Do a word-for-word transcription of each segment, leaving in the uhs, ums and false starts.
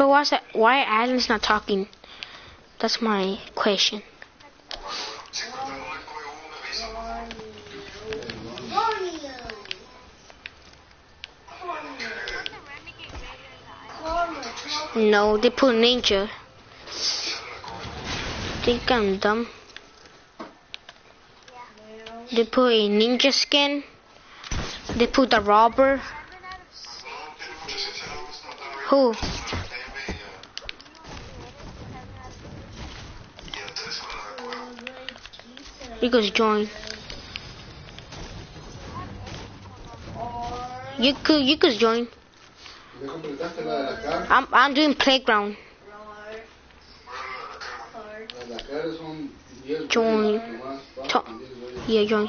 But why's that, why Alan's not talking? That's my question. No, they put ninja. Think I'm dumb. They put a ninja skin. They put the robber. Who? You guys join. You could you could join. I'm I'm doing playground. Join. Talk. Yeah, join.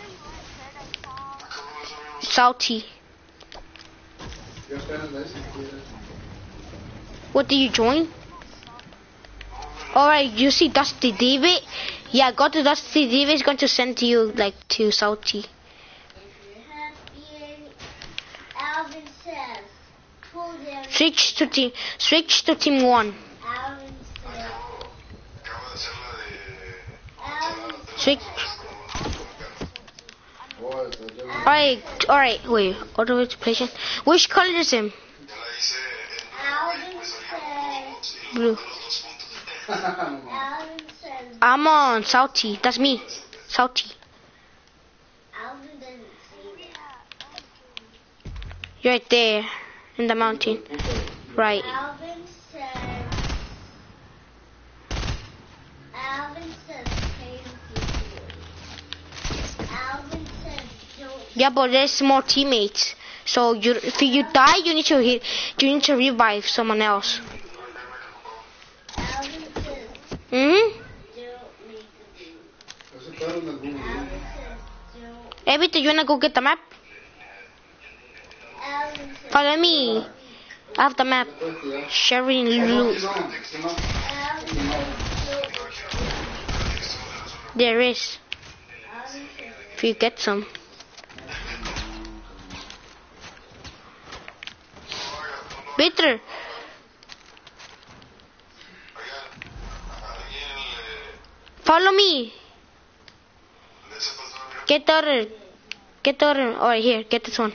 Salty. What did you join? Alright, you see Dusty David? Yeah, go to Dusty David. Is going to send to you like to Salty. Switch to team. Switch to team one. Switch. Alright, alright. Wait. Auto replacement. Which color is him? Blue. I'm on Salty. That's me. Salty. You're right there in the mountain. Right. Yeah, but there's more teammates. So you, if you die, you need to hit. You need to revive someone else. Mhm. Everything, you wanna go get the map? Follow me. I have the map. Sharing loot. There is. If you get some. Bitter. Follow me. Get the other. Get the other. Alright, here. Get this one.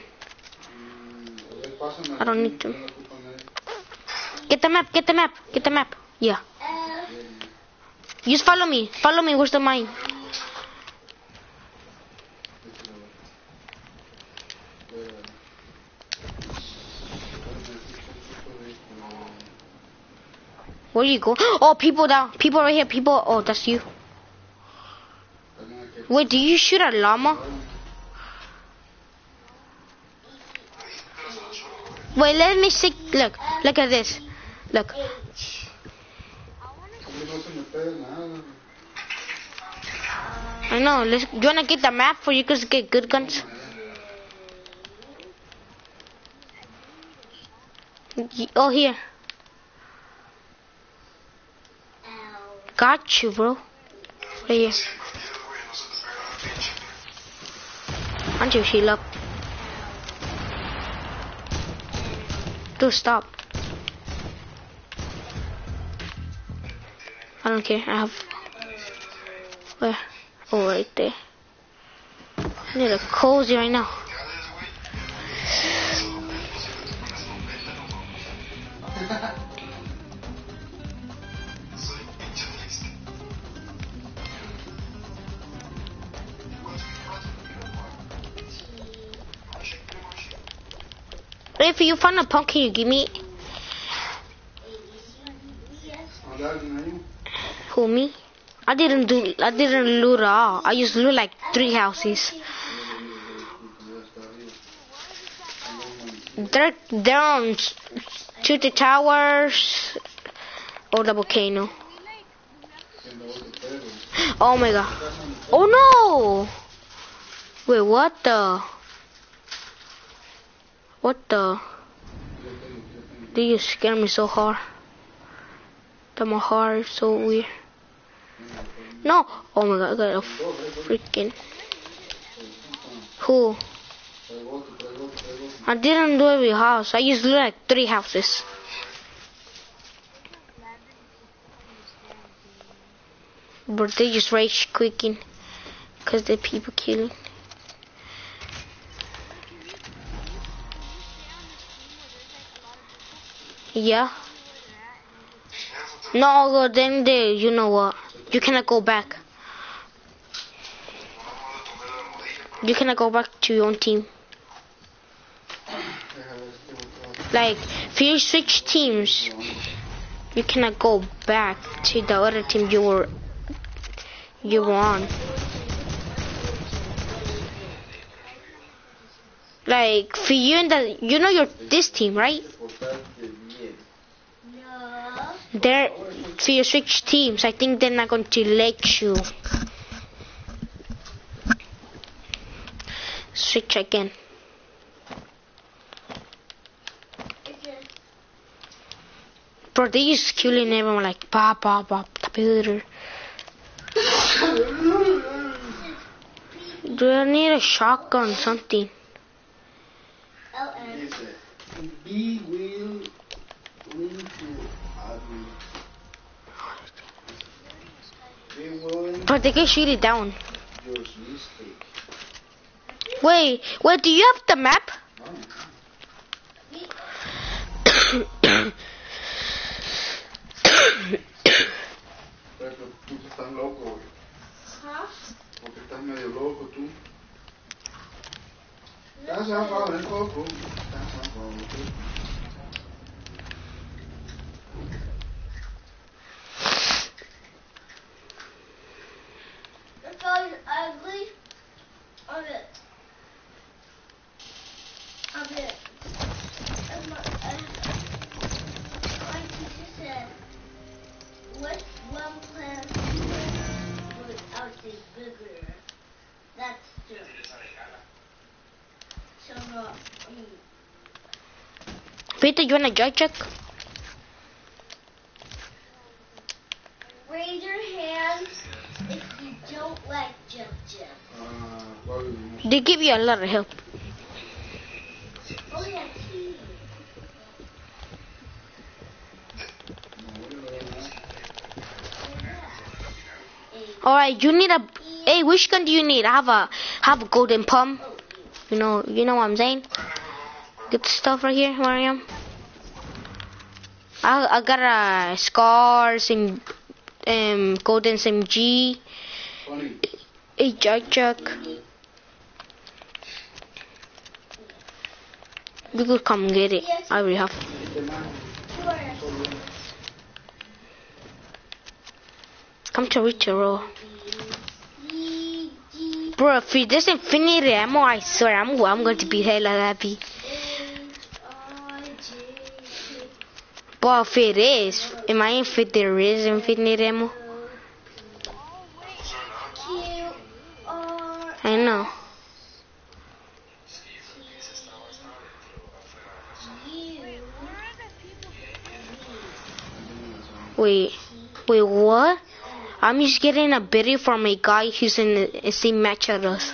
I don't need to. Get the map. Get the map. Get the map. Yeah. Just follow me. Follow me. Where's the mine? Where you go? Oh, people down. People right here. People. Oh, that's you. Wait, do you shoot a llama? Wait, let me see. Look. Look at this. Look. I know. Let's, you wanna get the map for you guys to get good guns? Oh, here. Got you, bro. Right here. Aren't you heal up? Dude, stop. I don't care. I have. Where? Oh, right there. I need a cozy right now. If you find a pump, can you give me? Who, me? I didn't do. I didn't loot at all. I just loot like three houses. They're they're on to the towers or the volcano. Oh my god! Oh no! Wait, what the? What the? Do you scare me so hard? That my heart is so weird. No! Oh my god, I got a freaking... Who? I didn't do every house. I used to do like three houses. But they just rage quicking. Cause the people killing. Yeah. No, then they, you know what? You cannot go back. You cannot go back to your own team. Like, if you switch teams, you cannot go back to the other team you were you were on. Like, for you and the, you know, you're this team, right? They're, for you switch teams, I think they're not going to let you switch again. Bro, they just killing everyone like ba ba ba computer. Do I need a shotgun or something? B will lead to ugly. But they can shoot it down. Wait, wait, do you have the map? Tú estás loco. Porque estás medio loco tú. Estás zafado el coco. Estás zafado tú. That guy's ugly. Of it. Of it. As my, as my teacher said, what's one plant without the bigger? That's true. So no, I mean. Peter, you want a joy check? Raise your hands if you don't like Jump Jump. Uh, They give you a lot of help. Oh yeah, tea. Alright, you need a, hey, which gun do you need? I have a, have a golden pump. You know, you know what I'm saying? Get the stuff right here, Mariam. I, I got a scars and um, golden S M G, a jack jack. You could come get it. I already have. Come to reach a roll. Bro, if it doesn't infinity ammo, I swear I'm I'm going to be hella happy. But if it is, am I if it there is infinite ammo? I know. Wait, wait, what? I'm just getting a biddy from a guy who's in the same match as us.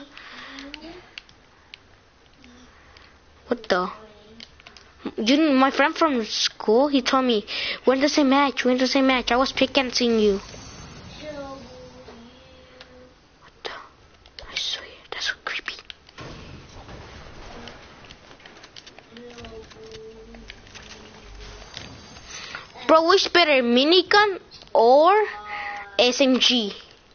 What the? You, my friend from school, he told me, when does it match? When does it match? I was pickancing you. What the? I swear, that's so creepy. Bro, which better, minigun or S M G?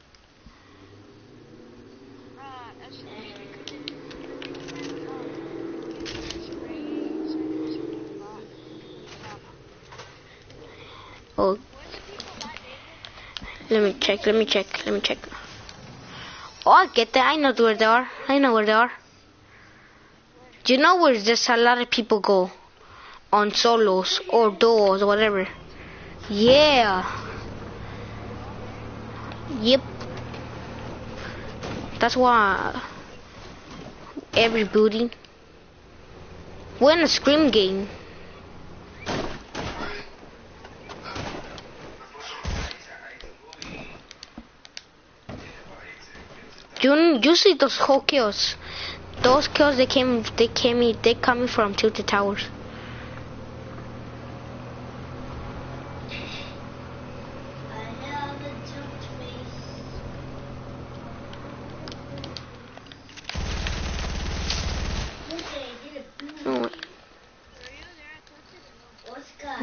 Oh, let me check, let me check, let me check. Oh, I get that. I know where they are. I know where they are. Do you know where just a lot of people go? On solos or duos or whatever. Yeah. Yep. That's why every building. We're in a scream game. You you see those whole kills? Those kills they came they came they coming from Tilted Towers.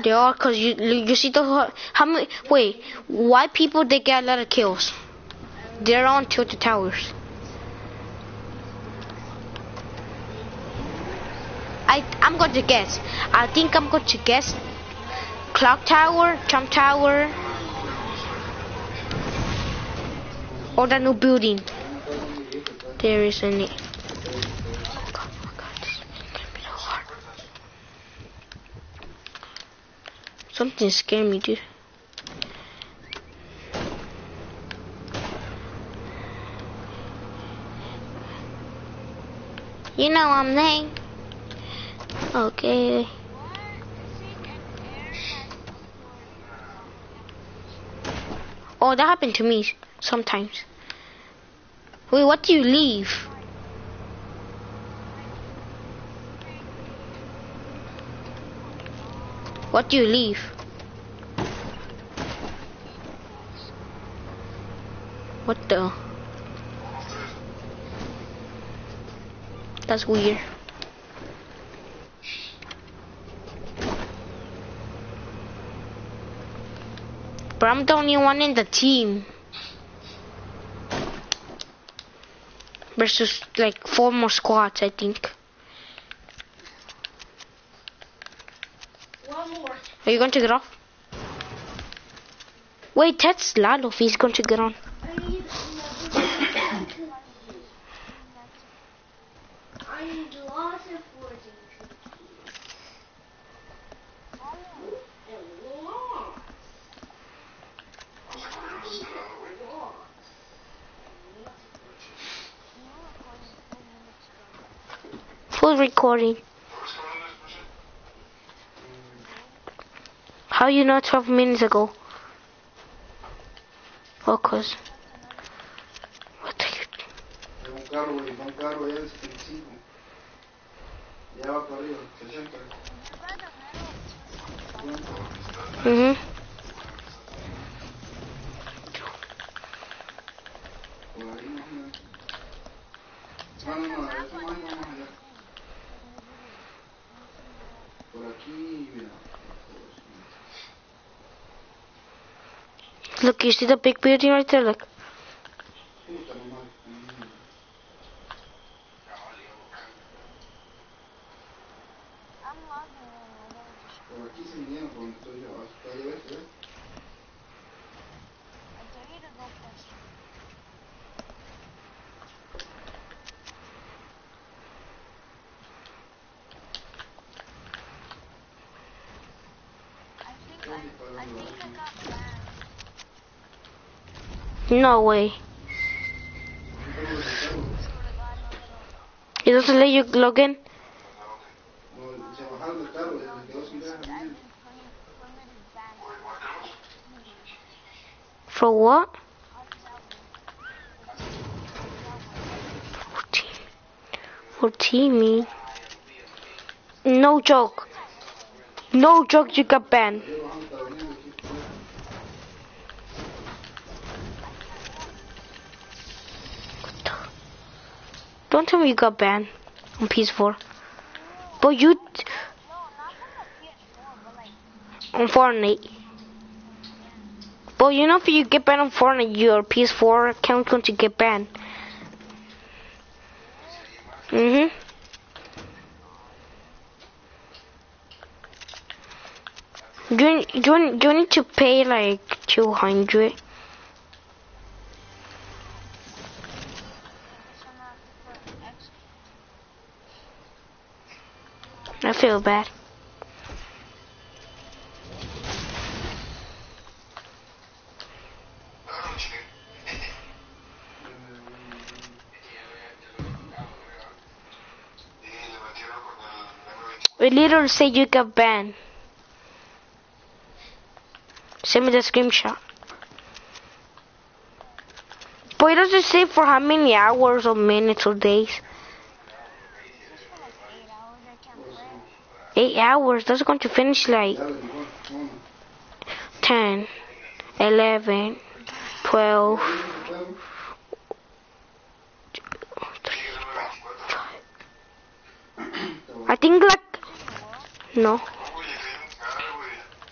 They are, cause you you see the how many? Wait, why people they get a lot of kills? They're on tilted towers. I I'm going to guess. I think I'm going to guess. Clock tower, Trump tower, or the new building. There is any. Something scared me, dude. You know I'm late. Okay. Oh, that happened to me sometimes. Wait, what do you leave? What do you leave? What the? That's weird. But I'm the only one in the team. Versus like four more squads, I think. One more. Are you going to get off? Wait, that's Lalo if he's going to get on. I need another. I need lots of foraging cookies. And lots. Full recording. How you know twelve minutes ago? Oh, cause. What are you Tengo un carro, güey, un carro allá de setenta y cinco. Ya va para arriba, sesenta. Mhm. Por ahí más o menos. No, no, no, eso más, no, más allá. Por aquí, mira. Look, you see the big building right there? Look. Puta, no más. Por aquí se vinieron por donde estoy yo. Hasta allá ves, ¿ves? No way. It doesn't let you log in? No, se bajaron del carro, se quedó sin dejar. For what? fourteen. fourteen me. No joke. No joke, you got banned. Don't tell me you got banned on P S four. But you... On Fortnite. But you know if you get banned on Fortnite, your P S four account's going to get banned. Mm-hmm. You, you, you need to pay like two hundred. I feel bad. It literally say you got banned. Send me the screenshot. But it doesn't say for how many hours or minutes or days. Eight hours. That's going to finish like ten, eleven, twelve. I think like no.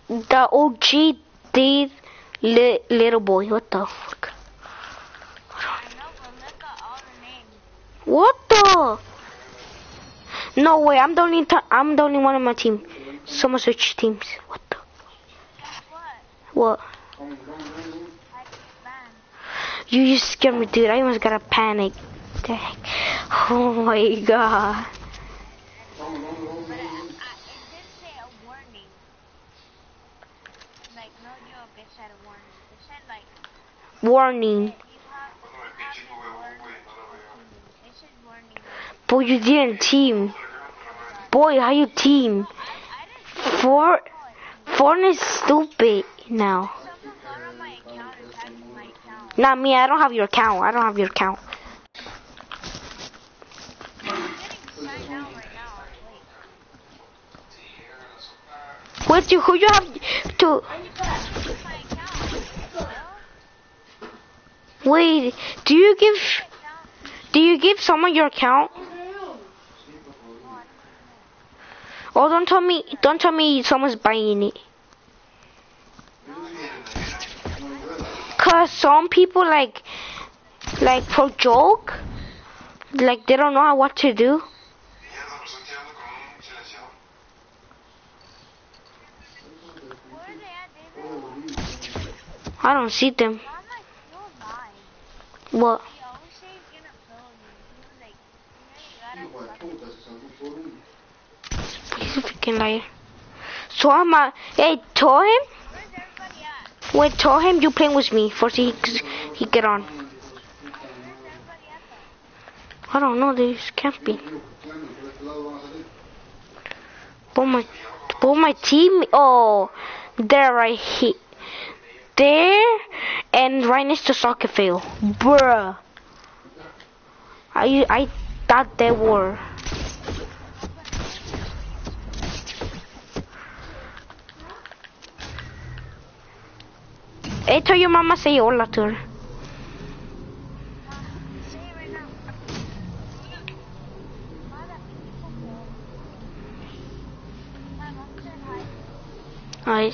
the O G did li little boy. What the fuck? What the? No way! I'm the only t I'm the only one on my team. Someone switch teams. What the? What? You just scared me, dude. I almost got a panic. The heck? Oh my god. Warning. Boy, you didn't team. Boy, how you team? Four, four is stupid now. Not me, I don't have your account. I don't have your account. Wait, you, who you have to... Wait, do you give... Do you give someone your account? Oh, don't tell me, don't tell me someone's buying it. Cause some people like, like for joke, like they don't know what to do. I don't see them. What? He's a freaking liar. So I'm a, hey, tell him. Wait, tell him you playing with me for he he get on. I don't know, there's camping. But my, but my team, oh, they're right here. There, and right next to soccer field. Bruh. I, I thought they were. Hey, tell your mama say hola to her. Alright.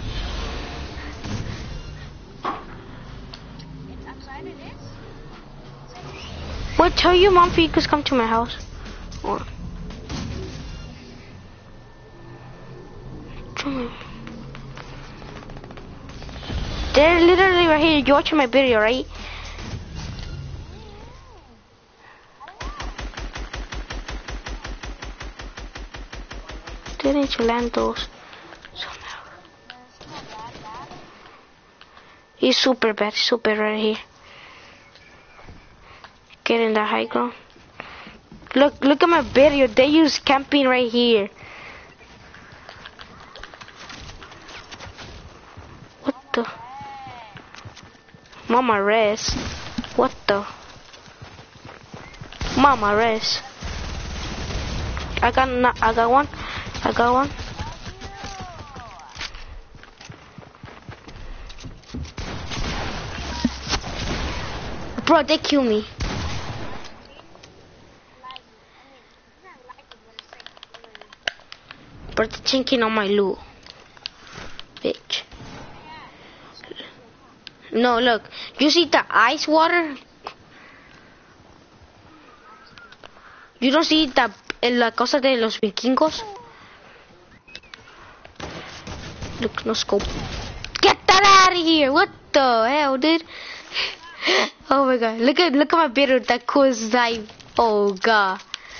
Wait, tell your mom if you could come to my house. Or... They're literally right here. You're watching my video, right? They need to land those somehow. He's super bad, super right here. Get in the high ground. Look, look at my video. They use camping right here. What the? Mama res. What the? Mama res. I got no, I got one. I got one. Bro, they kill me. But they're chinking on my loot. Bitch. No, look. You see the ice water? You don't see the la cosa de los vikingos? Look, no scope. Get that out of here! What the hell, dude? Oh my god! Look at look at my video. That cool snipe. Oh god.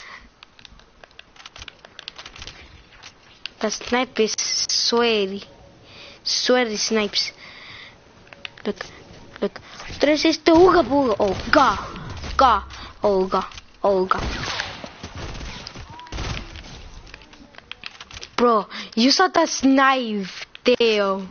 The snipe is sweaty. Sweaty snipes. Look, look. Tres este uga buga. Oh god. God. Oh god. Oh god. Bro, you saw that snipe. Damn.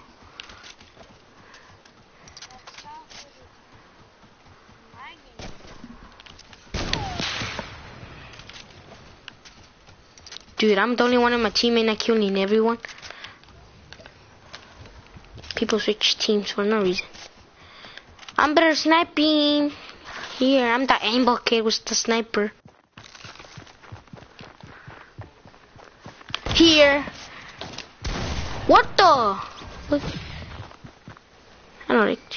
Dude, I'm the only one in my team and I'm killing everyone. People switch teams for no reason. I'm better sniping. Here, I'm the aimbot kid with the sniper. Here. What the? What? I know it.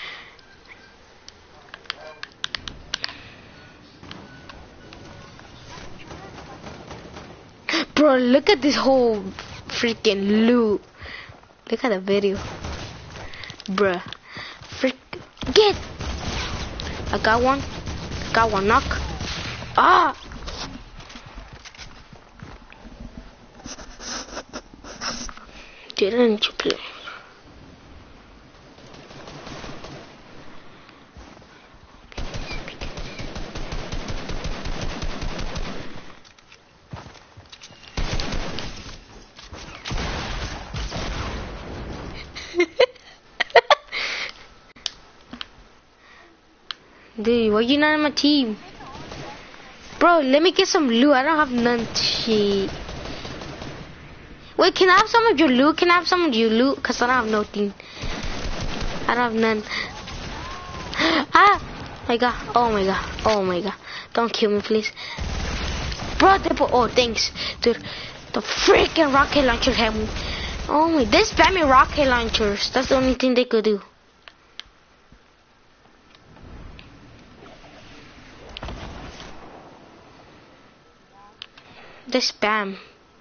Bro, look at this whole freaking loot. Look at the video. Bruh. Freak. Get! I got one. Got one knock. Ah! Didn't you play? Dude, why you not on my team? Bro, let me get some loot. I don't have none shit. Wait, can I have some of your loot? Can I have some of your loot? Cause I don't have nothing. I don't have none. Ah! My god. Oh my god. Oh my god. Don't kill me, please. Bro, they put, oh, thanks. Dude, the freaking rocket launcher had me. Oh my, they spamming rocket launchers. That's the only thing they could do. They spam.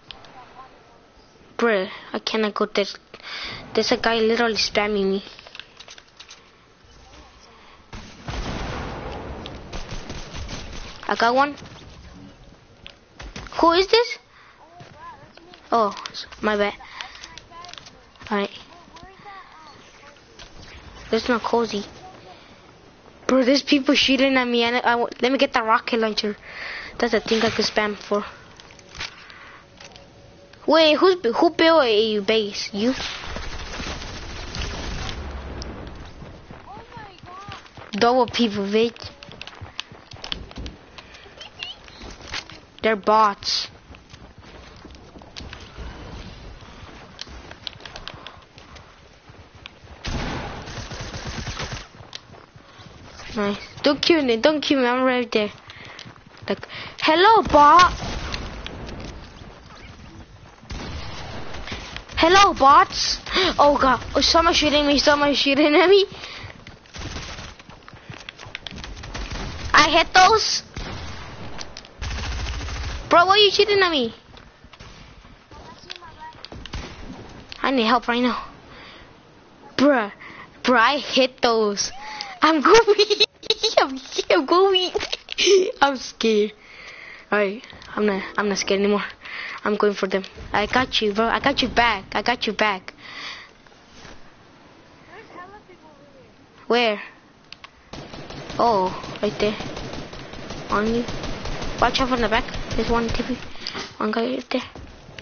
Bruh, I cannot go there. There's a guy literally spamming me. I got one. Who is this? Oh, my bad. Alright. There's no cozy. Bro, there's people shooting at me. And I, I, let me get that rocket launcher. That's the thing I could spam for. Wait, who's who built a base? You? Double people, bitch. They're bots. Nice. Don't kill me. Don't kill me. I'm right there. Like, hello, bot. Hello, bots. Oh god. Oh, someone's shooting me. Someone's shooting at me. I hit those. Bro, why are you shooting at me? I need help right now. Bruh. Bruh, I hit those. I'm going. I'm, I'm going. I'm scared. Alright. I'm not, I'm not scared anymore. I'm going for them. I got you, bro. I got you back. I got you back. Where? Oh, right there. On you. Watch out from the back. There's one T P. One guy right there.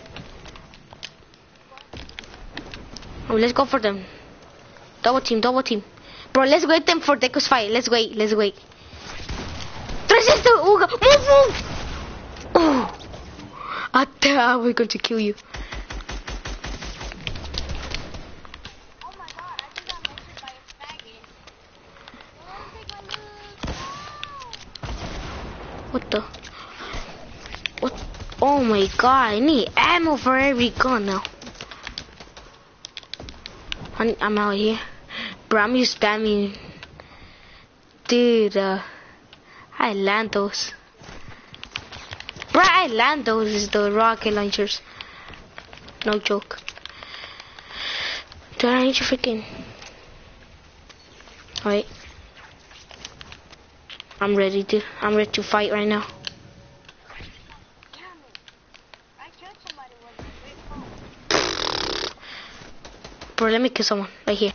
Oh, let's go for them. Double team, double team. Bro, let's wait them for Deco's fight. Let's wait, let's wait. three sixty! Oh, God. Move, move! Oh. I thought we're going to kill you. Oh my god, I think I'm injured by a faggot. Oh, take my loot. What the? What? Oh my god, I need ammo for every gun now. I'm, I'm out here. Bro, I'm just spamming. Dude, uh, I land those. Bro, I land those is the rocket launchers. No joke. Dude, I need you freaking. Alright. I'm ready, dude. I'm ready to fight right now. Bro, let me kill someone right here.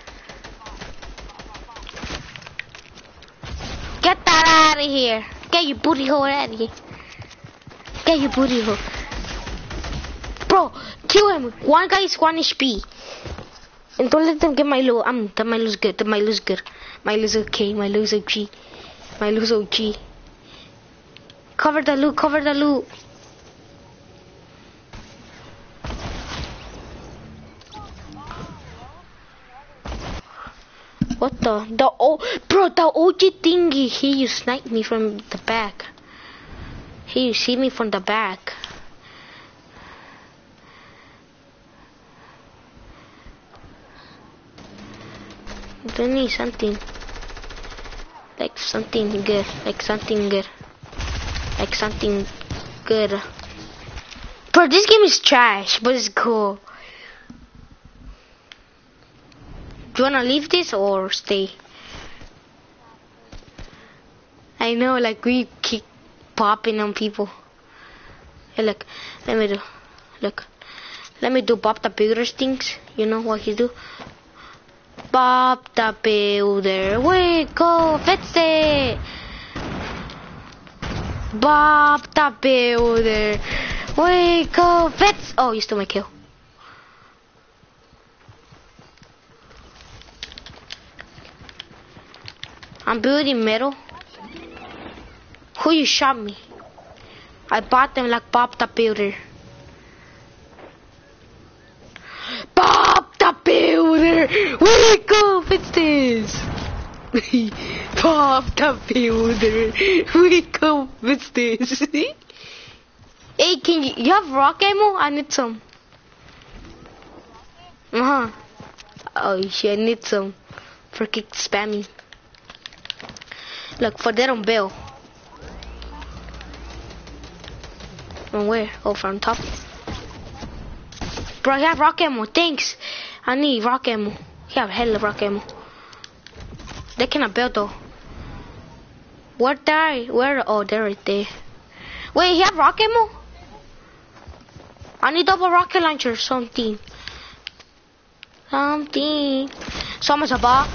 Get that out of here. Get your booty hole out of here. Get your booty hole. Bro, kill him. One guy is one H P. And don't let them get my loot. Um, that my loot's good. That my loot's good. My loot's okay. My loot's O G. My loot's O G. Cover the loot. Cover the loot. What the? The oh, bro, the O G thingy. He you sniped me from the back. He you see me from the back. I need something. Like something good. Like something good. Like something good. Bro, this game is trash, but it's cool. Do you wanna leave this or stay? I know, like we keep popping on people. Hey, look, let me do. Look, let me do Bob the Builder things. You know what he do? Bob the Builder, we go fix it. Bob the Builder, we go fix. Oh, you stole my kill. I'm building metal. Who you shot me? I bought them like Bob the Builder. Bob the Builder! We go fix this! Bob the Builder! We go fix this! Hey, can you, you have rock ammo? I need some. Uh-huh. Oh shit, I need some. For kick spammy. Look, for that on Bill. From where? Oh, from top. Bro, you have rock ammo. Thanks. I need rock ammo. You have hella rock ammo. They cannot build though. Where they? Where? Oh, they're right there. Wait, you have rock ammo? I need double rocket launcher. Something. Something. Someone's a bot.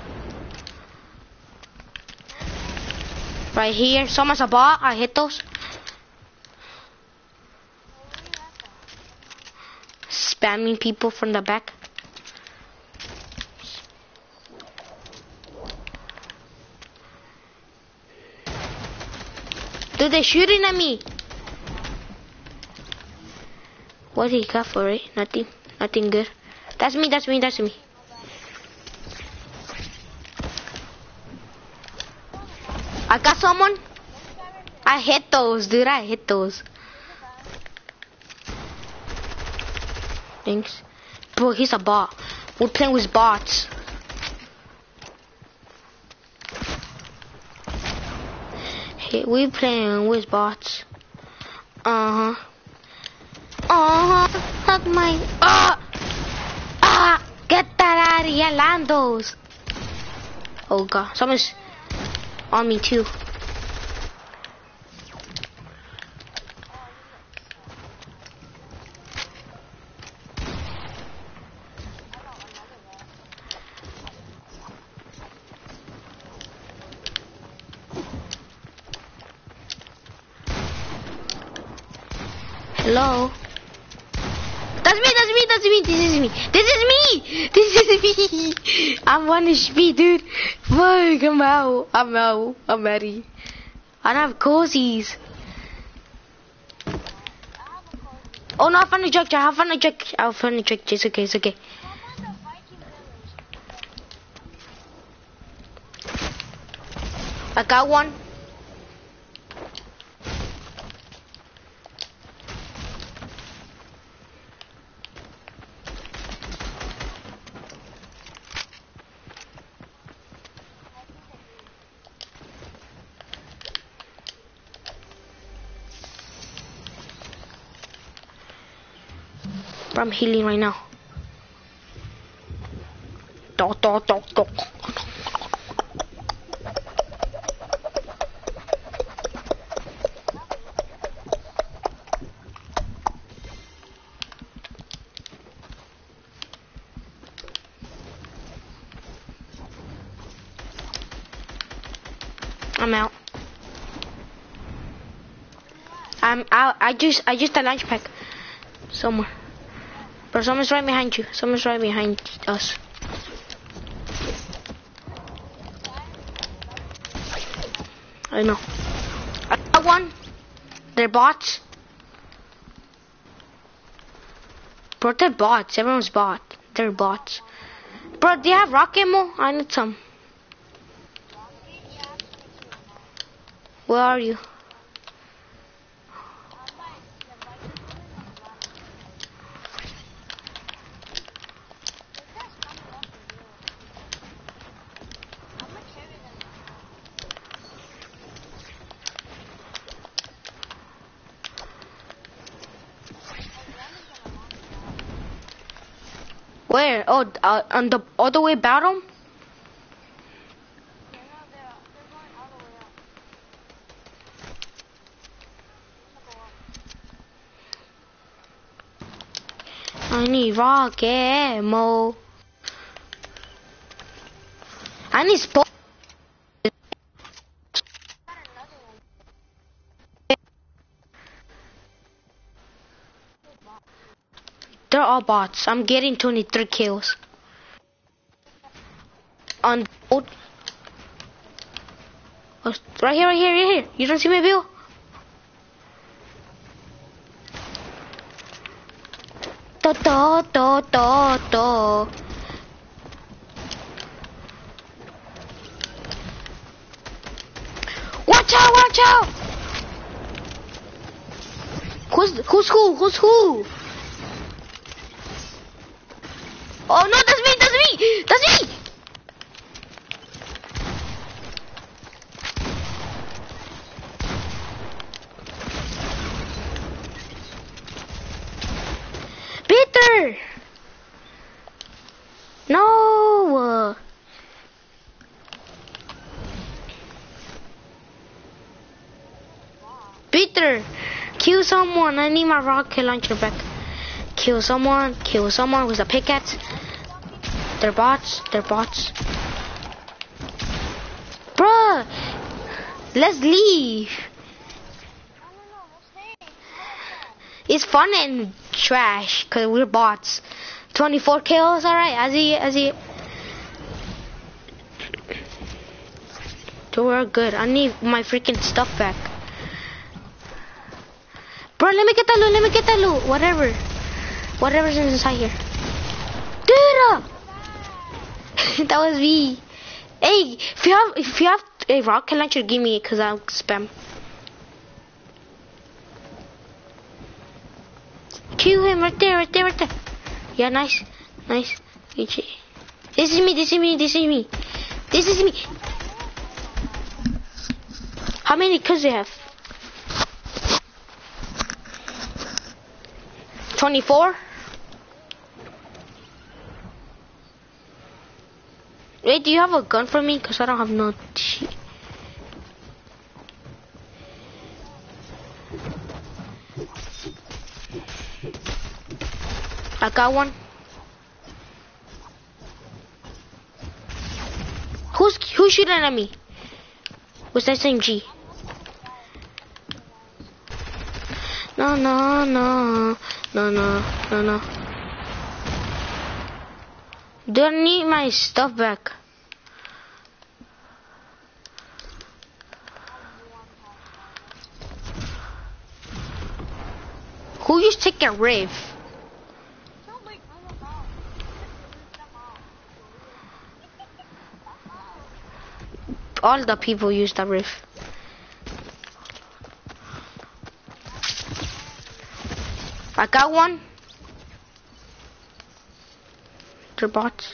Right here. Someone's a bot. I hit those. Spamming people from the back. Dude, they're shooting at me. What did he got for it? Nothing. Nothing good. That's me, that's me, that's me. I got someone. I hit those, dude. I hit those. Thanks. Bro, he's a bot. We're playing with bots. Hey, we're playing with bots. Uh-huh. Uh-huh. Hug my... Ah! Ah! Get that out of here, Landos! Oh, God. Someone's on me, too. Hello? That's me, that's me, that's me, this is me, this is me, this is me. I'm one H P, dude. Fuck, I'm out, I'm out, I'm ready. I don't have cozies. Oh no, I found a trick, I found a trick, I found a trick, it's okay, it's okay. I got one. I'm healing right now. Talk, talk, talk, talk. I'm out. I'm out. I just, I just a lunch pack somewhere. But someone's right behind you. Someone's right behind us. I know. I got one. They're bots. Bro, they're bots. Everyone's bot. They're bots. Bro, do you have rock ammo? I need some. Where are you? Where? Oh, uh, on the all the way bottom? Yeah, no, they're, they're going all the way up. Let's go up. I need rock ammo. I need spo- Got another one. They're all bots. I'm getting twenty-three kills. On boat. Oh, right here, right here, right here. You don't see my view? Da da da da da. Watch out! Watch out! Who's who's who? Who's who? Oh no, that's me! That's me! That's me! Peter! No! Peter! Kill someone! I need my rocket launcher back. Kill someone! Kill someone with a pickaxe! They're bots! They're bots! Bruh! Let's leave! No, no, no, let's stay. It's fun and trash, cause we're bots. twenty-four kills, alright, as he, as he. So we're good. I need my freaking stuff back. Bro, let me get that loot, let me get that loot. Whatever. Whatever's inside here. Dude! That was me. Hey, if you have, if you have a rocket launcher, give me it, cause I'll spam. Kill him right there, right there, right there. Yeah, nice, nice. This is me, this is me, this is me. This is me. How many kills do you have? twenty-four? Wait, do you have a gun for me? Cause I don't have no shit. I got one. Who's who's shooting at me? What's that S M G? No, no, no, no, no, no, no. Don't need my stuff back. Who used to take a riv? Don't like move them out. Move them out. All the people use the riv. I got one. They're bots.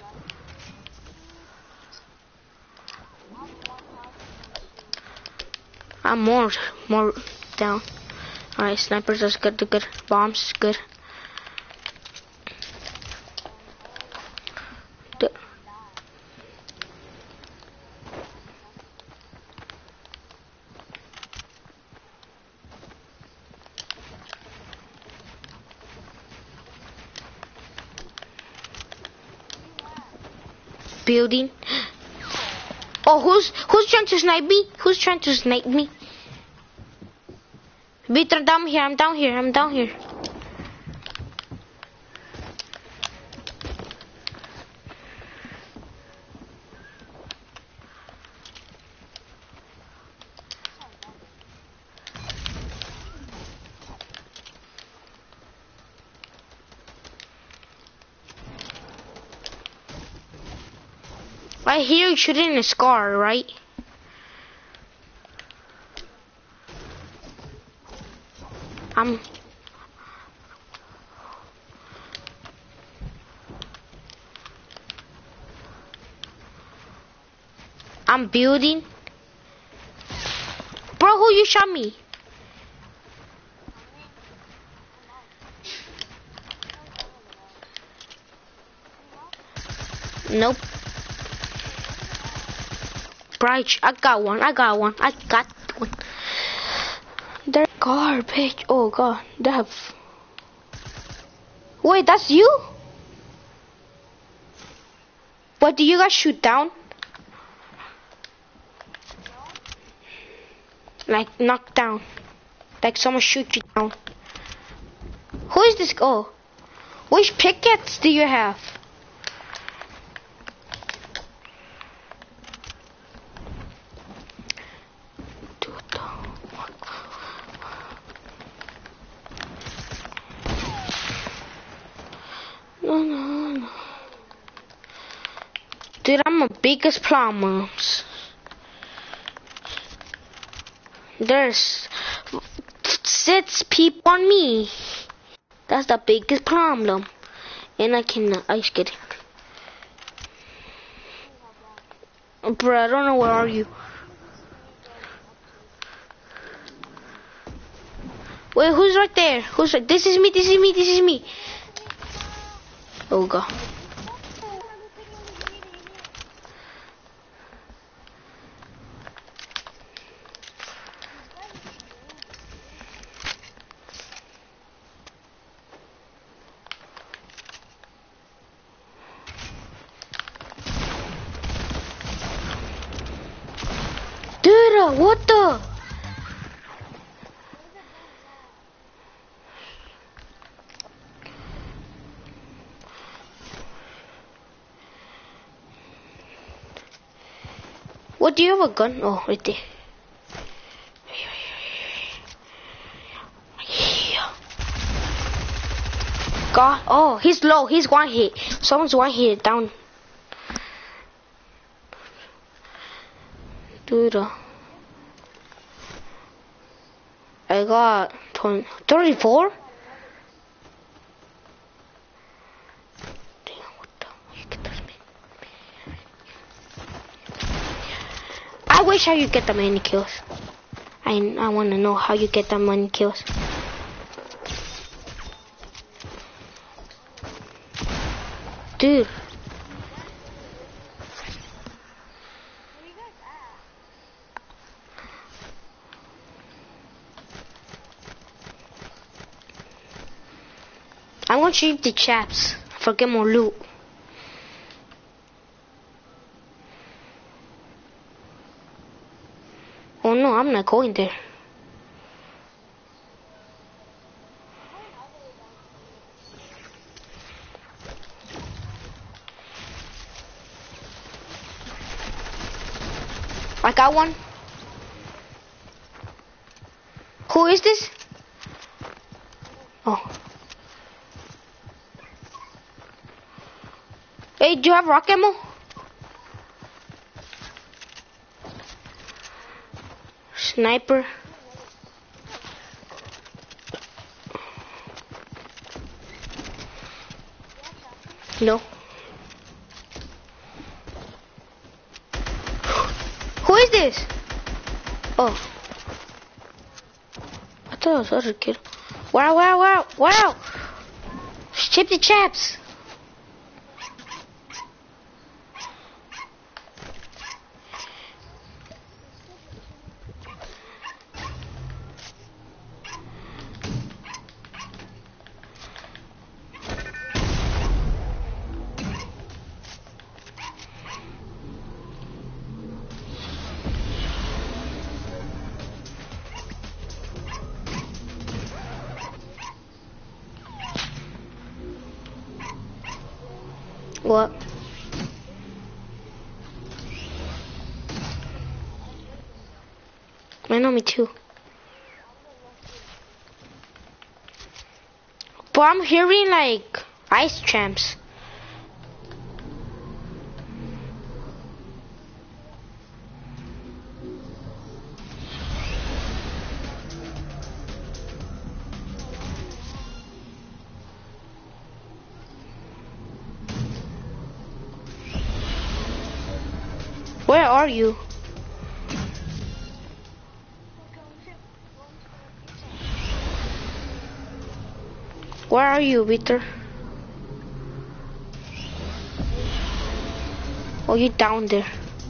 I'm more, more down. Alright, snipers, that's good, good, good. Bombs is good. D Building. Oh, who's who's trying to snipe me? Who's trying to snipe me? Victor, down here. I'm down here. I'm down here. I hear you shooting a scar, right? I'm... I'm building. Bro, who you shot me? Nope. Bright. I got one. I got one. I got one. They're garbage. Oh god. They have. Wait, that's you? What do you guys shoot down? Like knock down. Like someone shoot you down. Who is this? Oh. Which pickaxe do you have? No, no, no. Dude, I'm the biggest problems. There's six people on me. That's the biggest problem. And I can ice skate. Bro, I don't know where are you. Wait, who's right there? Who's right? This is me, this is me, this is me. Oh god. Dude, what the? What, do you have a gun? Oh, right there. God, oh, he's low. He's one hit. Someone's one hit down. Dude, uh, I got thirty-four. Damn, what the? You get this man. I wish I could get that many kills. I I want to know how you get that many kills. Dude. I'm gonna cheat the chaps for get more loot. Oh no, I'm not going there. I got one. Who is this? Oh. Hey, do you have rock ammo? Sniper. No. Who is this? Oh. I thought it was other kid. Wow, wow, wow, wow! Chip the chaps! What? I know, me too. But I'm hearing like ice champs. Where are you? Where are you, Victor? Oh, you down there.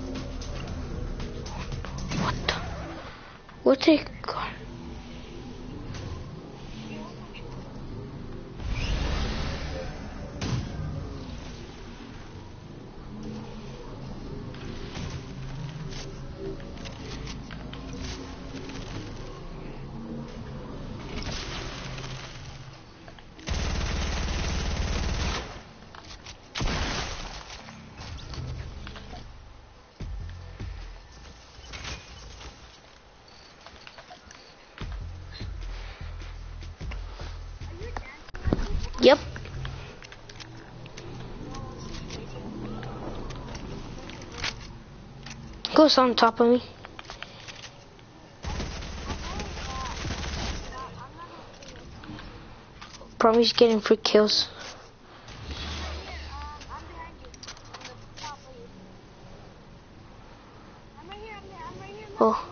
What the? What's it gone? Yep. Goes on top of me. Probably getting free kills. Oh.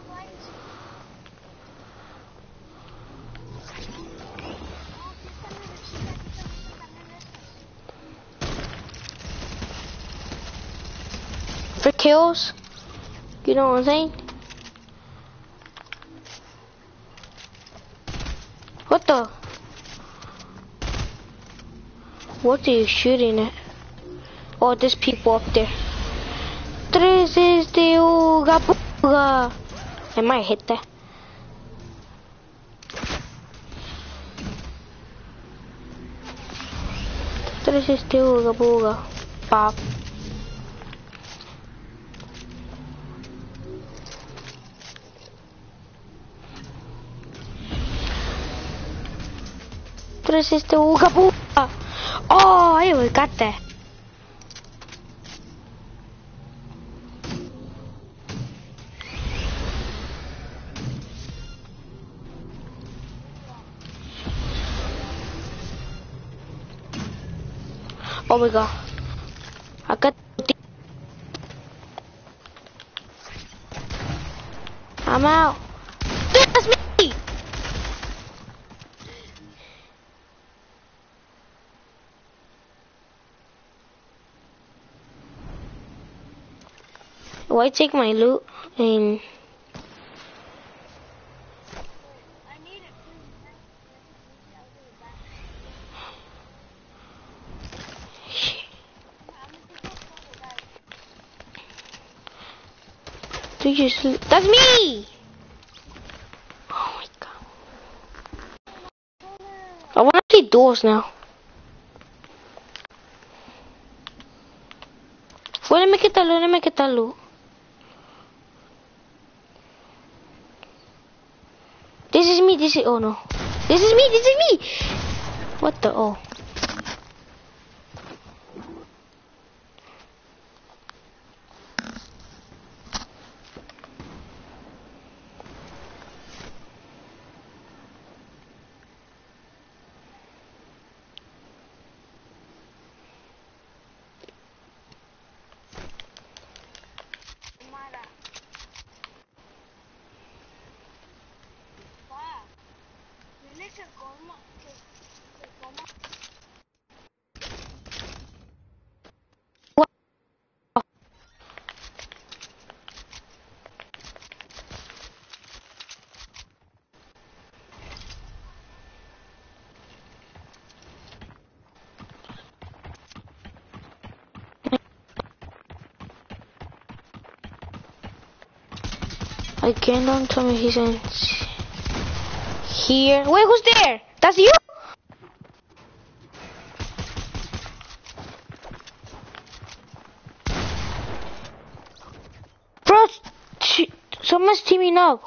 For kills, you know what I'm saying? What the? What are you shooting at? Oh, there's people up there. Tres este uga puga. I might hit that. Tres este uga puga. Pop. Tres este uga puga. Oh, I got that. Oh my god. I got I'm out. That's me! Why take my loot and do you sleep? That's me! Oh my god. I wanna see doors now. Well, let me get that loot, let me get that loot. This is me, this is, oh no. This is me, this is me! What the, oh. Again, don't tell me he's in here. Wait, who's there? That's you? Bro, someone's teaming up.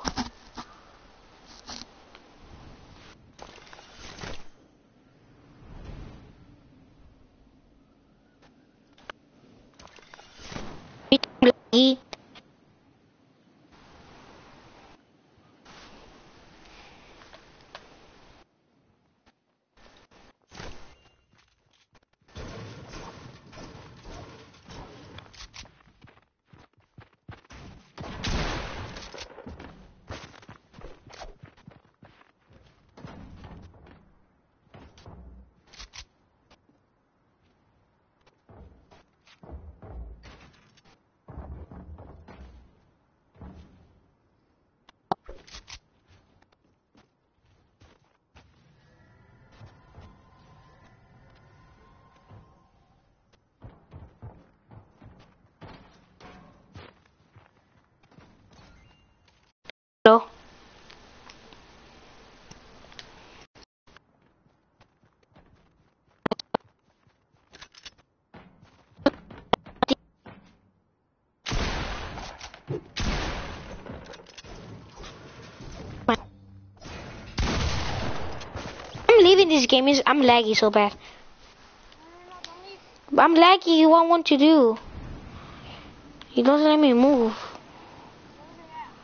leaving this game. Is I'm laggy so bad. No, no, no, don't leave. I'm laggy. What I want to do? He doesn't let me move. Where's it at?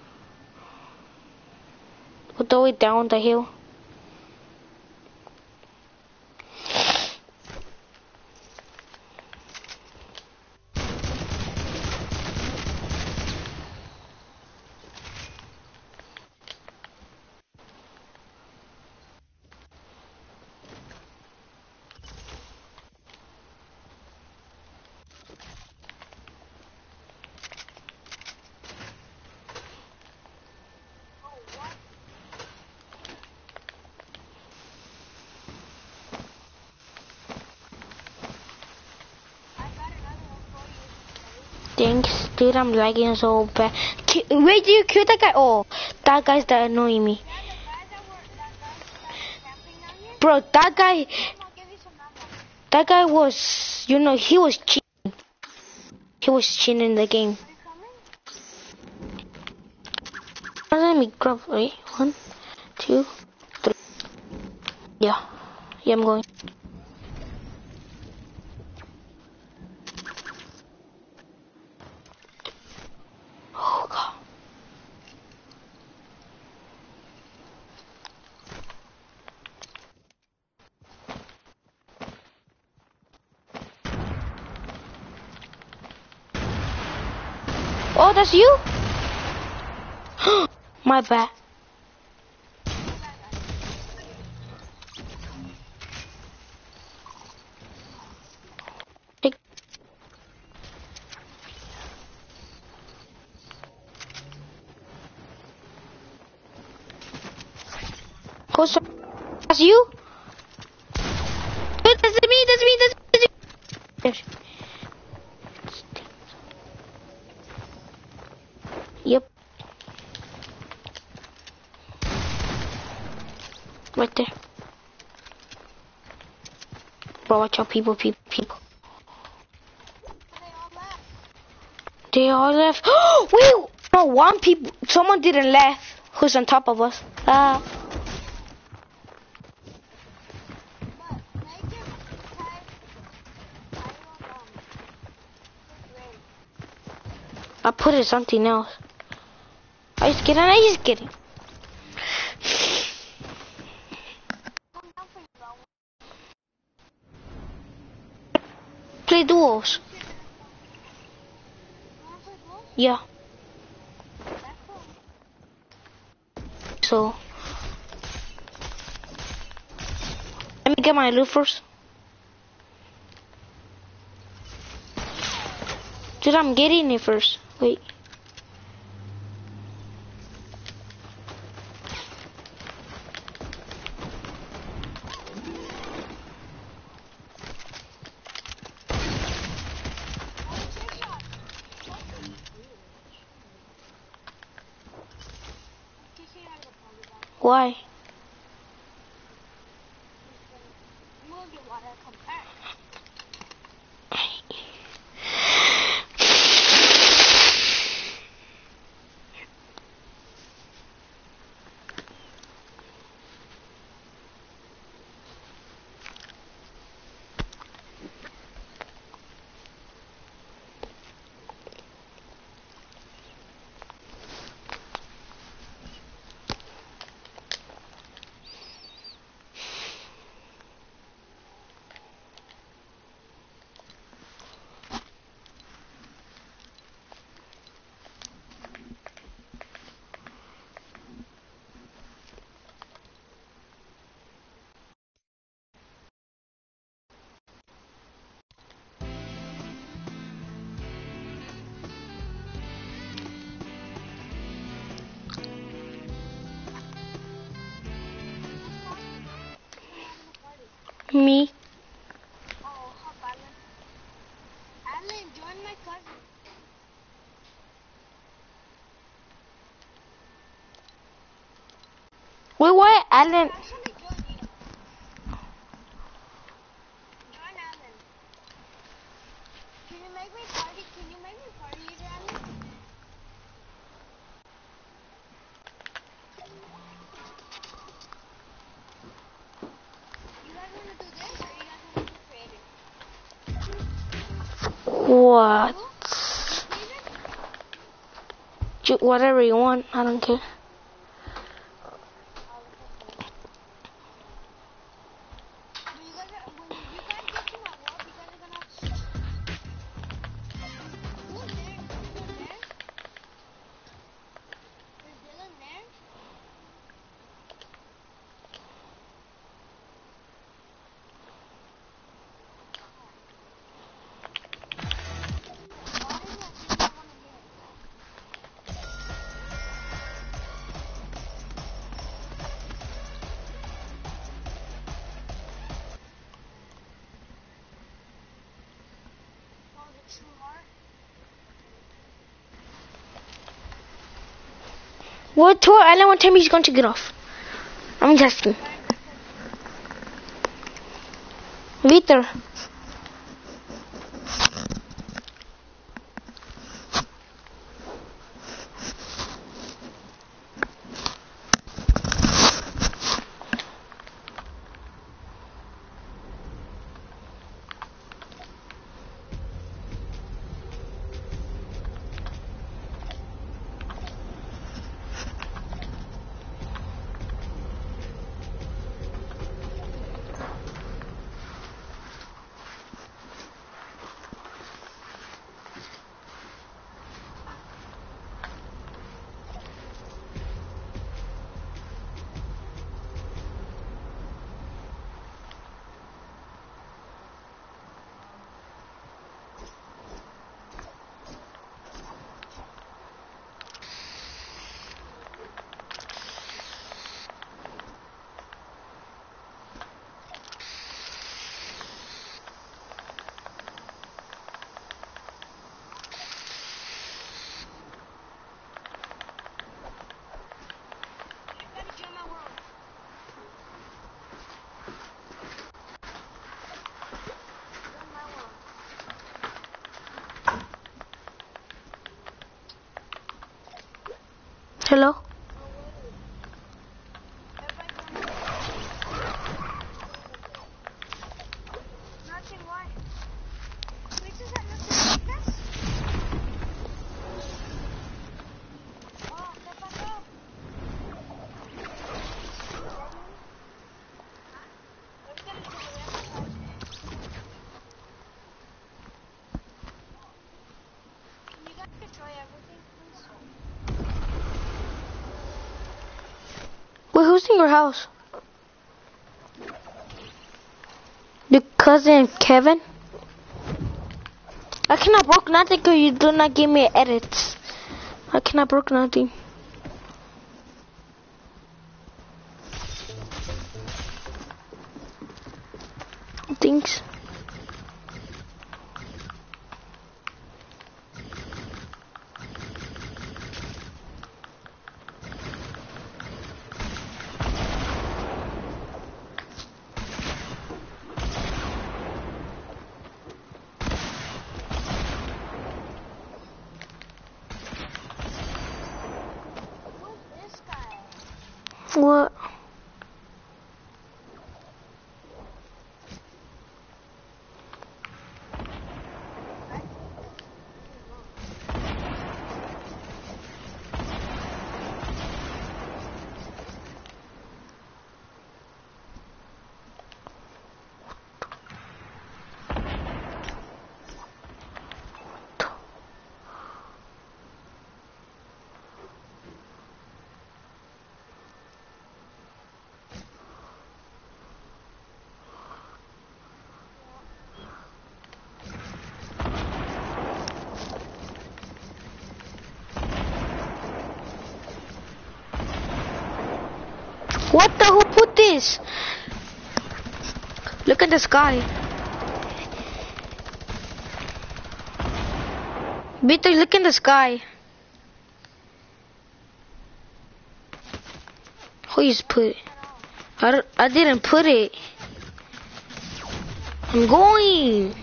All the way down the hill. I got another one for you. Thanks, dude. I'm lagging so bad. Ki Wait, do you kill that guy? Oh, that guy's that annoying me. Yeah, the guys that were that guys that were camping down here. Bro, that guy, Come on, I'll give you some ammo. that guy was, you know, he was cheating. He was cheating in the game. Are you coming? Let me grab. Wait, one, two, three. Yeah, yeah, I'm going. Oh god. Oh, that's you? My bad. Take- Who's that's you? Wait, that's me, that's me, that's me. That's me. There's- Yep. Right there. Bro, watch out, people, people, people. They all left. They all left. Wait, no, one people, someone didn't left. Who's on top of us? Ah. But make your type title um red. I put it something else. I just kidding, I just kidding. Come down for you, bro. Play duels. You wanna play duels? Yeah. That's cool. So let me get my loot first. Dude, I'm getting it first. Wait. Kicking out of the polygon. Why? I'm gonna get water, come back. Me. Oh, hop Alan. Alan, join my cousin. Wait, why, Alan? Actually, join me. Join Alan. Can you make me party? Can you make me party leader, Alan? What? Ju- Whatever you want, I don't care. When you guys are, when you guys get to my world, you guys are gonna. Who's there? Is Dylan there? Is Dylan there? Why did my team not wanna get? Oh, the true heart. What tour island? What time he's going to get off? I'm testing. Victor. Everybody join my world. Join my world. Hello. Everybody join my world. Nothing, why? Places that nothing like this? Oh, ¿qué pasó? Ahorita les voy a pasar. Can you guys destroy everything, please? Wait, who's in your house? Your cousin Kevin? I cannot broke nothing because you do not give me edits. I cannot broke nothing. Thanks. Who's this guy? What? What the? Who put this? Look at the sky. Victor, look in the sky. Who just put it? I, don't- I didn't put it. I'm going.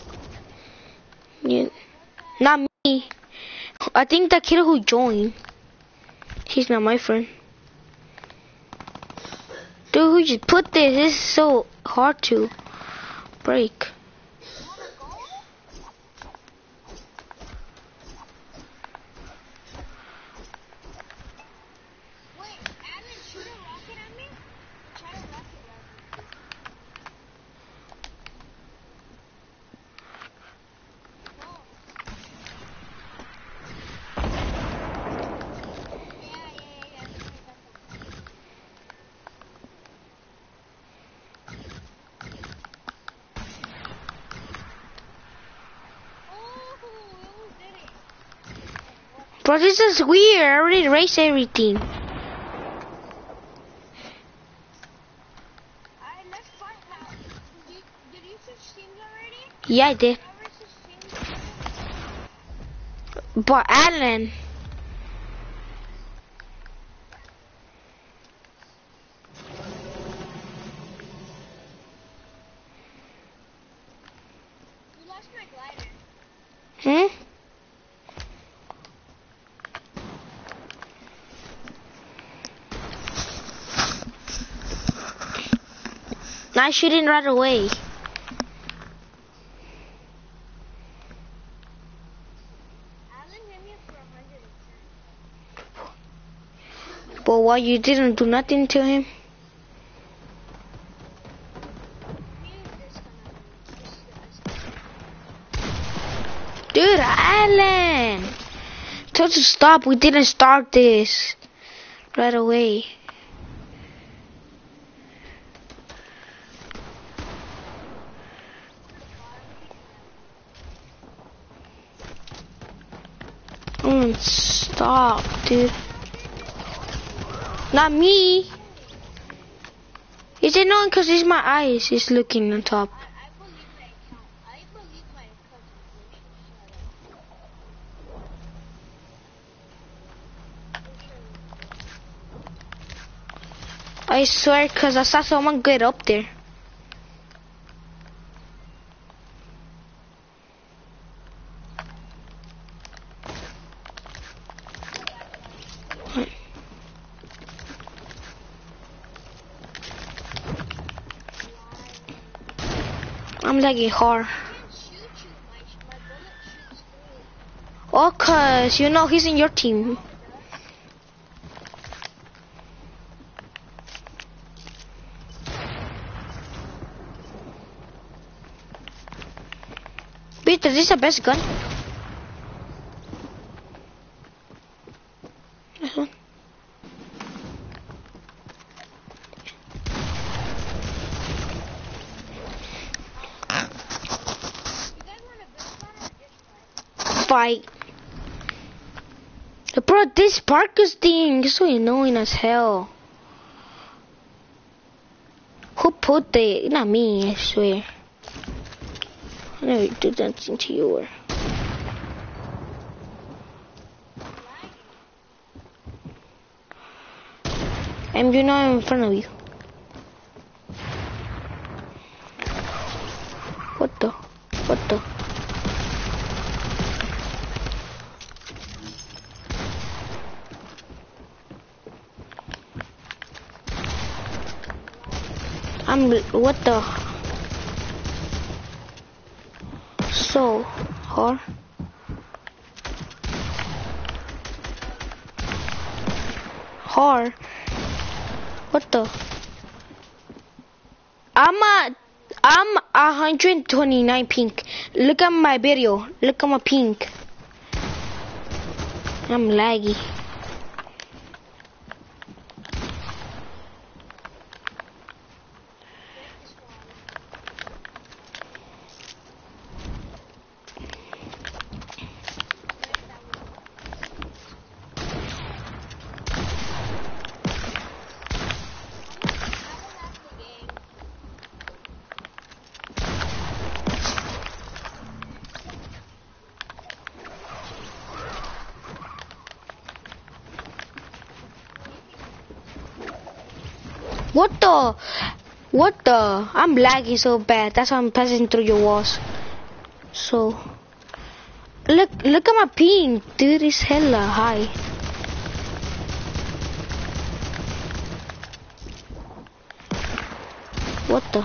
Yeah. Not me. I think the kid who joined. He's not my friend. Dude, who just put this? This is so hard to break. Bro, this is weird. I already erased everything. Alright, let's fight now. Did you, did you switch teams already? Yeah, I did. Now versus teams. But Alan. You lost my glider. Hmm? Not shooting right away. Alan hit me for one hundred ten. But why you didn't do nothing to him? Use this gun. This is the best gun. Dude, Alan! Told you to stop. We didn't start this right away. Mm, stop, dude. Not me. Is it not because it's my eyes? It's looking on top. I, I believe my account. I believe my account. I swear, because I saw someone get up there. I'm lagging hard. I can't shoot you. My, my bullet shoots through. Oh, cause you know he's in your team. Peter, this is the best gun. This one. You guys want a good gun or just fight? Fight. Bro, this Parker's thing is so annoying as hell. Who put the? Not me, I swear. I never did that to you. And you know I'm in front of you. What the? What the? I'm, what the? So hard. Hard. What the? I'm a, I'm one hundred twenty-nine pink. Look at my video. Look at my pink. I'm laggy. What the? What the? I'm lagging so bad. That's why I'm passing through your walls. So, look, look at my ping, dude. It's hella high. What the?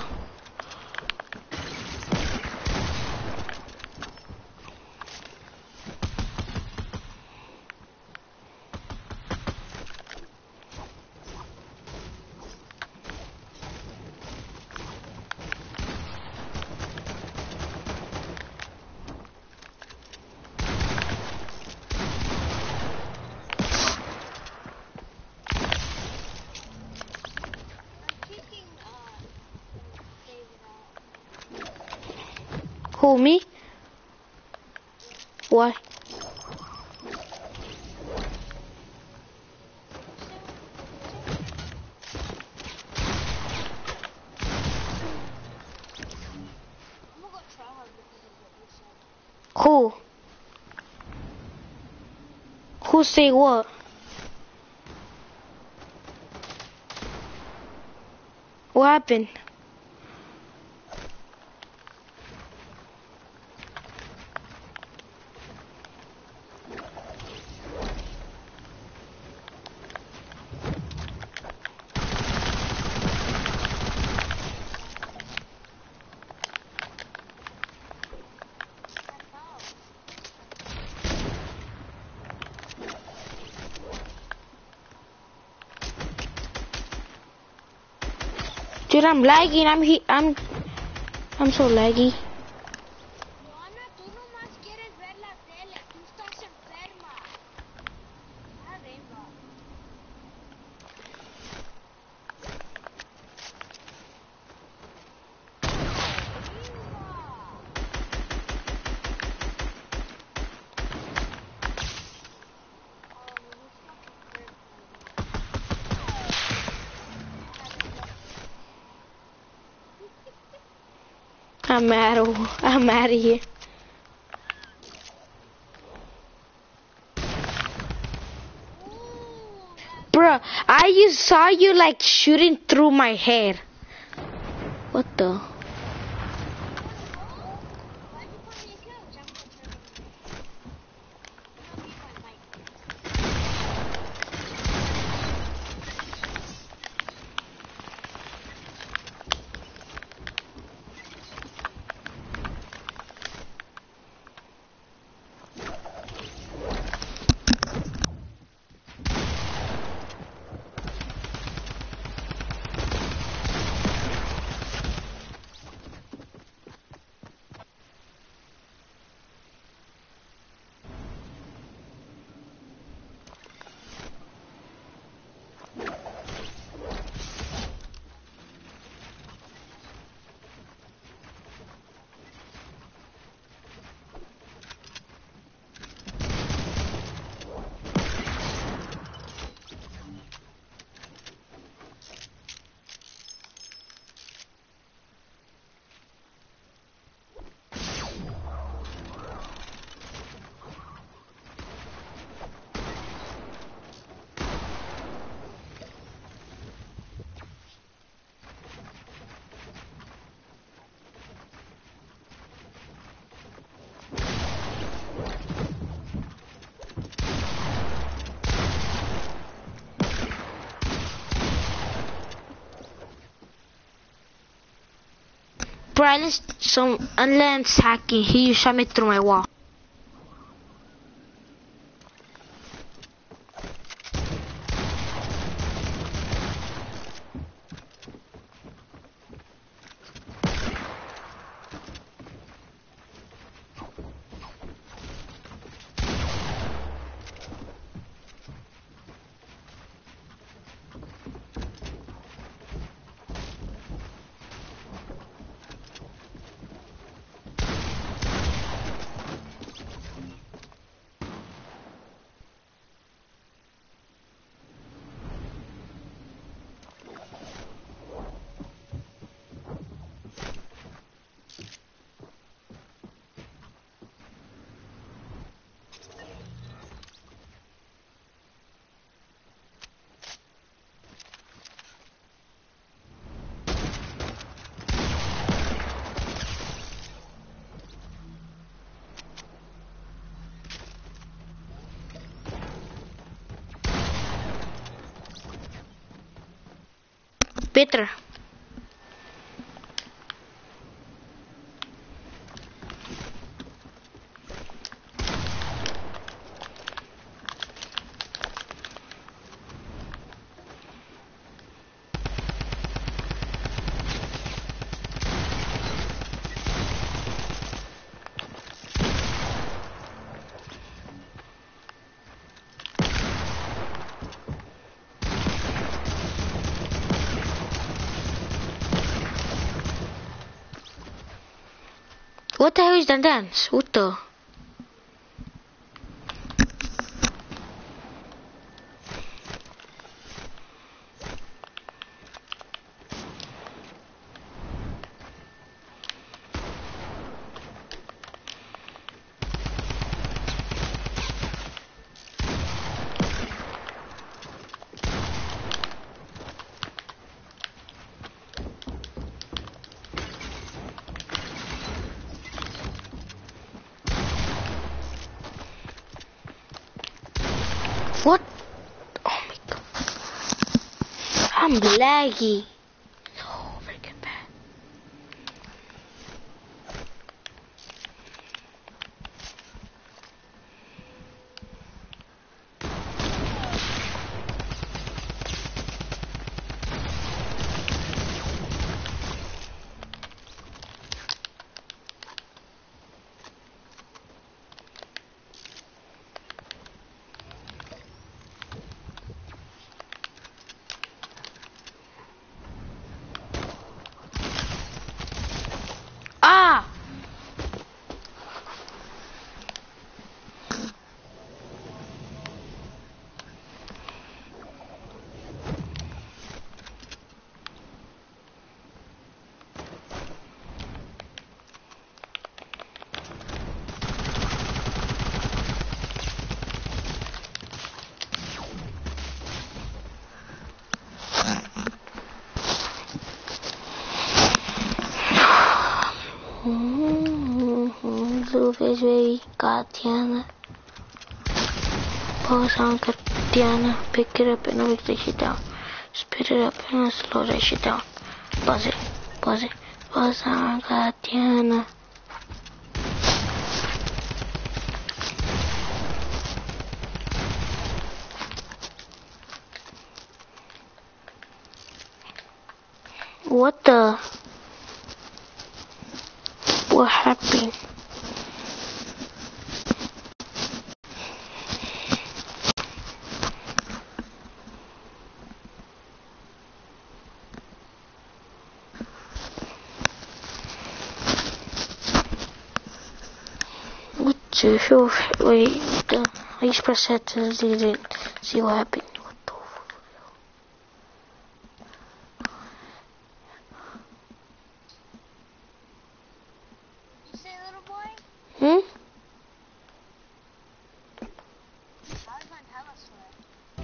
Who, me? Why? Who? Who say what? What happened? Dude, I'm lagging. I'm he. I'm. I'm so laggy. Joana, tú nomás quieres ver la tele. Tú estás enferma. Arriba. I'm out of. I'm out of here. Bruh, I just saw you like shooting through my head. What the? Why'd you put me a couch? I'm concerned. I'm gonna mute my mic. Bro, I let some unlens hacking. He shot me through my wall. Peter. What the hell is that dance? What the? What? Oh my god. I'm laggy. So freaking bad. Ah! Blue fish baby, Katiana. Pause on Katiana. Pick it up and I'll take it down. Spit it up and I'll slow that shit down. Pause it, pause it. Pause on Katiana. What the? What happened? What the hell? Wait, the, I just pressed that to delete it. See what happened. What the You say, little boy? Hmm? How's my telescope?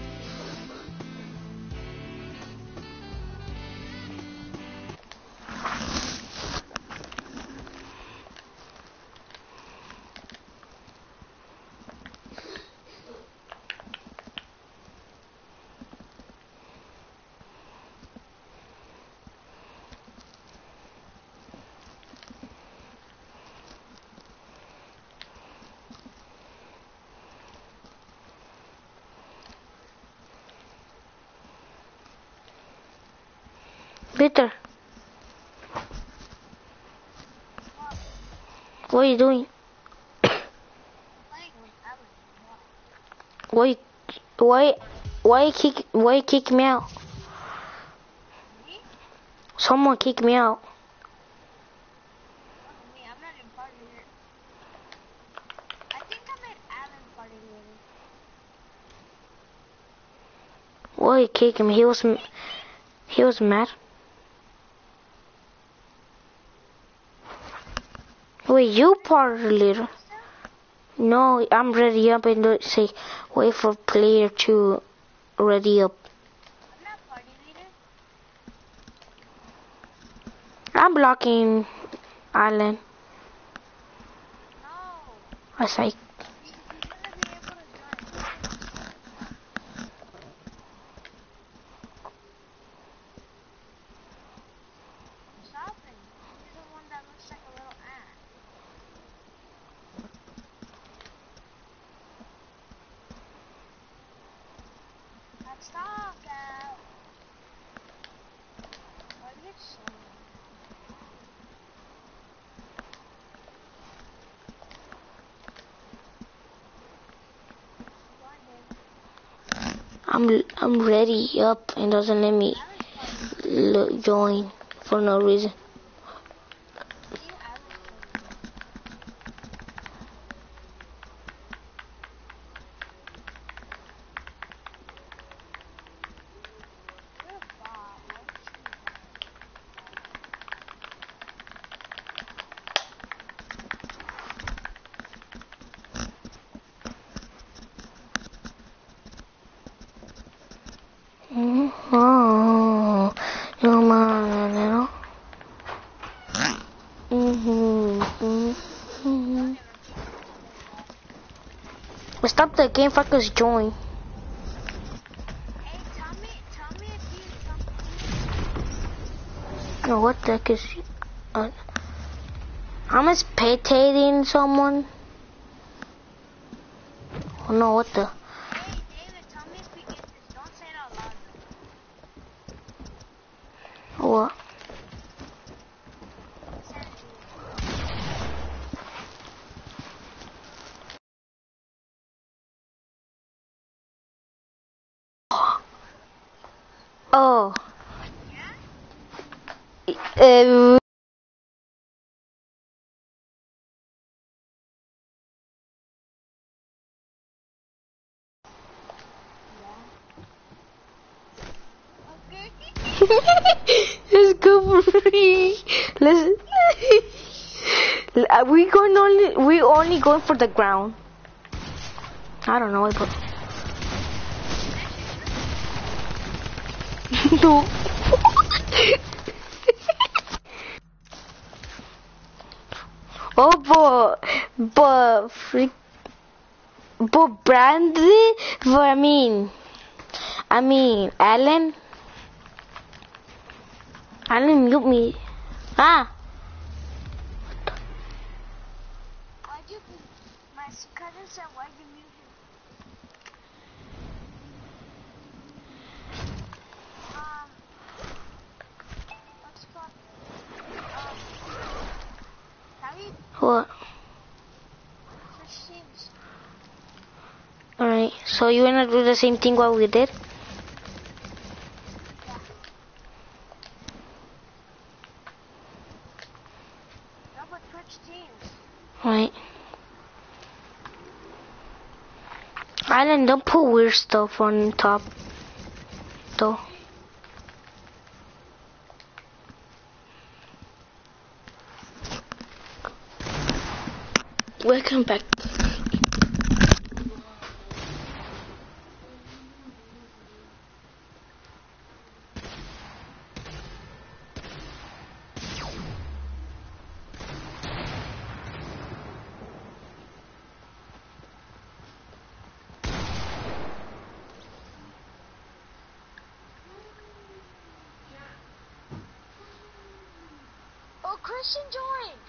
Peter, what are you doing? Playing with Ellen. Why, why, why you kick, why you kick me out? Me? Someone kicked me out. Not me. I'm not in party here. I think I made Alan party leader. Why you kick him? He was, m- he was mad. Wait, you part leader? No, I'm ready up and do- say, wait for player to ready up. I'm not party leader. I'm blocking Island. No. I say, He, he's gonna be able to join. Stop him. He's the one that looks like a little ant. Let's talk, Gal. Why do you get so many? I'm I'm ready up and doesn't let me lo- join for no reason. Oh, no man, mhm, mhm. Stop the game, fuckers join. No, what the heck is... Uh, I'm spectating someone. Oh no, what the... Hey, David, tell me if we get this. Don't say it out loud, though. What? Send it to you. Oh. Yeah? Uh, Okay. Let's go for free. Let's... Are we going only... We only going for the ground. I don't know. I put... No. Oh, but... But... Freak... But Brandy... But I mean... I mean... Alan... Alan, mute me. Ah! Why'd you... My cousin said, why'd you mute him? Um... What's it called? Um... David, What? switch teams. Alright, so you wanna do the same thing what we did? No, but switch teams. Right. Alan, don't put weird stuff on top. Though. Welcome back. Oh, Christian joined.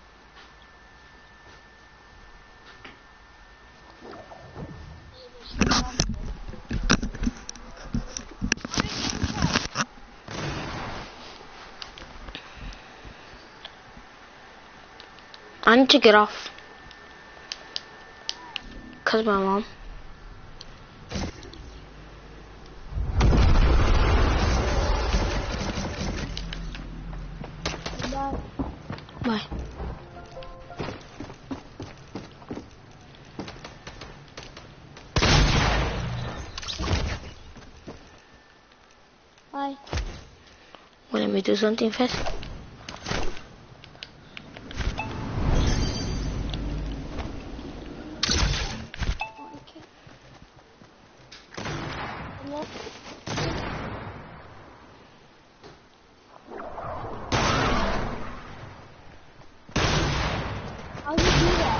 I need to get off. Cause my mom. Bye. Bye. Well, let me do something first. How do you do that?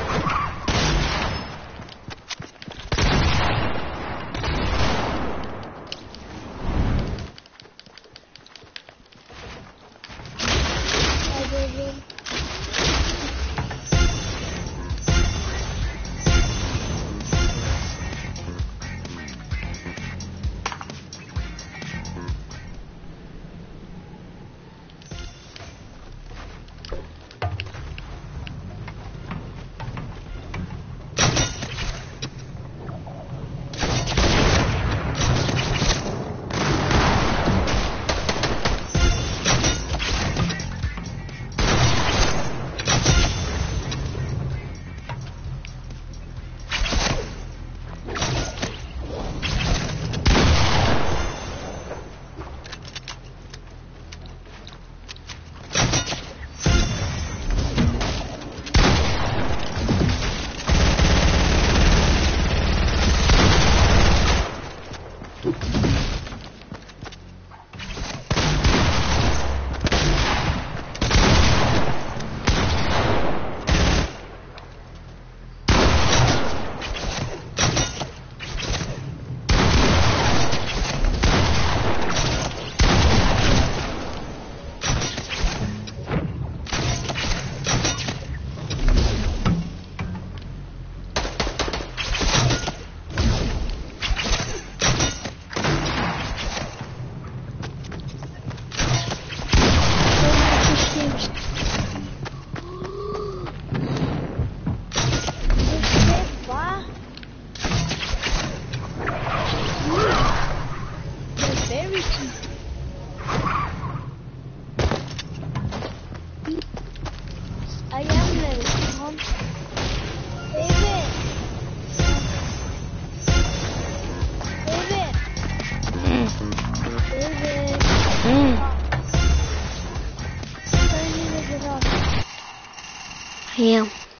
Yeah.